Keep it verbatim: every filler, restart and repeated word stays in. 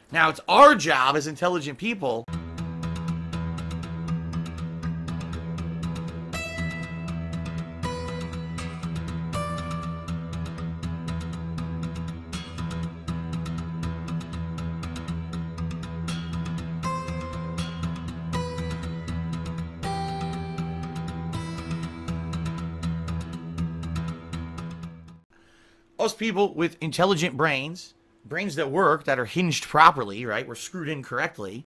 Now, it's our job as intelligent people us people with intelligent brains, brains that work, that are hinged properly, right? We're screwed in correctly.